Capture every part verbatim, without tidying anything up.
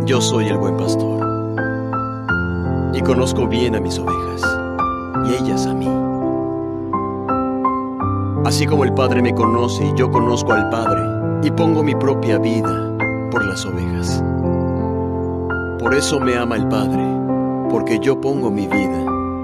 Yo soy el buen pastor, y conozco bien a mis ovejas, y ellas a mí. Así como el Padre me conoce y yo conozco al Padre, y pongo mi propia vida por las ovejas. Por eso me ama el Padre, porque yo pongo mi vida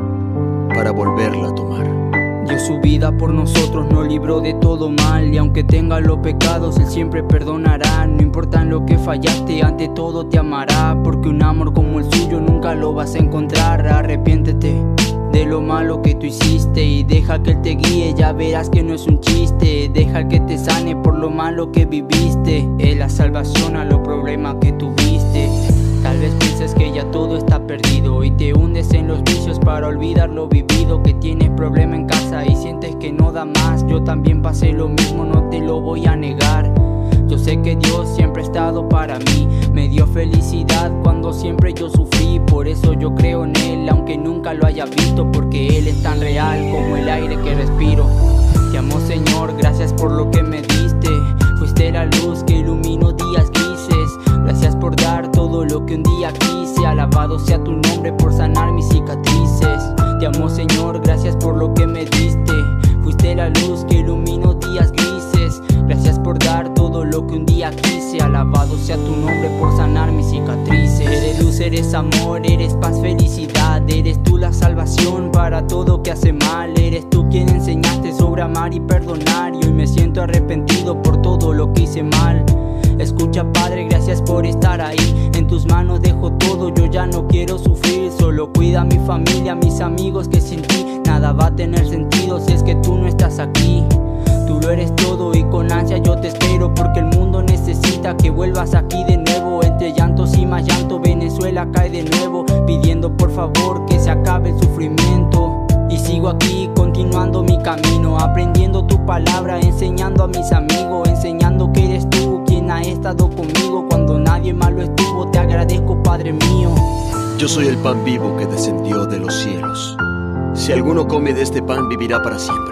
para volverla a tomar. Dio su vida por nosotros, nos libró de todo mal. Y aunque tenga los pecados, Él siempre perdonará. No importa en lo que fallaste, ante todo te amará. Porque un amor como el suyo nunca lo vas a encontrar. Arrepiéntete de lo malo que tú hiciste y deja que Él te guíe, ya verás que no es un chiste. Deja que te sane por lo malo que viviste. Es la salvación a los problemas que tuviste. Tal vez pienses que ya todo está perdido y te hundes en los vicios para olvidar lo vivido. Que tienes problema en casa y sientes que no da más. Yo también pasé lo mismo, no te lo voy a negar. Yo sé que Dios siempre ha estado para mí. Me dio felicidad cuando siempre yo sufrí. Por eso yo creo en Él, aunque nunca lo haya visto. Porque Él es tan real como el aire que respiro. Te amo, Señor, gracias por lo que me diste. Fuiste la luz que iluminó días grises. Gracias por dar todo lo que un día quise. Alabado sea tu nombre por sanar mis cicatrices. Te amo, Señor, gracias por lo que me diste. Fuiste la luz que iluminó días grises. Gracias por dar todo lo que un día quise. Alabado sea tu nombre por sanar mis cicatrices. Eres luz, eres amor, eres paz, felicidad. Eres tú la salvación para todo que hace mal. Eres tú quien enseñaste sobre amar y perdonar. Y hoy me siento arrepentido por todo lo que hice mal. Escucha, Padre, gracias por estar ahí. En tus manos dejo todo, yo ya no quiero sufrir. Solo cuida a mi familia, a mis amigos, que sin ti nada va a tener sentido si es que tú no estás aquí. Tú lo eres todo y con ansia yo te espero, porque el mundo necesita que vuelvas aquí de nuevo. Entre llantos y más llanto, Venezuela cae de nuevo, pidiendo por favor que se acabe el sufrimiento. Y sigo aquí continuando mi camino, aprendiendo tu palabra, enseñando a mis amigos, enseñando que eres tú quien ha estado conmigo cuando nadie más lo estuvo. Te agradezco, Padre mío. Yo soy el pan vivo que descendió de los cielos. Si alguno come de este pan, vivirá para siempre.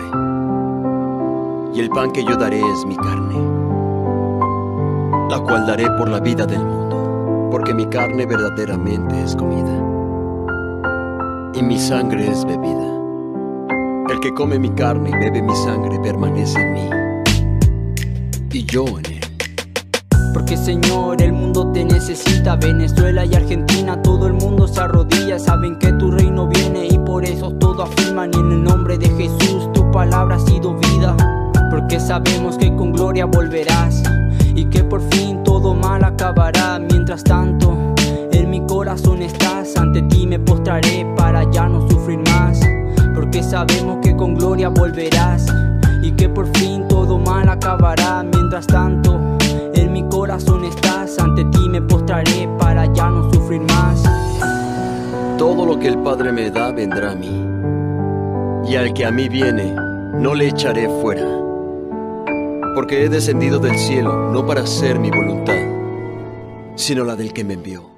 Y el pan que yo daré es mi carne, la cual daré por la vida del mundo, porque mi carne verdaderamente es comida, y mi sangre es bebida. El que come mi carne y bebe mi sangre permanece en mí, y yo en él. Porque, Señor, el mundo te necesita. Venezuela y Argentina, todo el mundo se arrodilla. Saben que tu reino viene y por eso todo afirman. Y en el nombre de Jesús tu palabra ha sido vida. Porque sabemos que con gloria volverás y que por fin todo mal acabará. Mientras tanto, en mi corazón estás. Ante ti me postraré para ya no sufrir más. Porque sabemos que con gloria volverás y que por fin todo mal acabará. Mientras tanto, en mi corazón estás. Ante ti me postraré para ya no sufrir más. Todo lo que el Padre me da vendrá a mí, y al que a mí viene no le echaré fuera. Porque he descendido del cielo no para hacer mi voluntad, sino la del que me envió.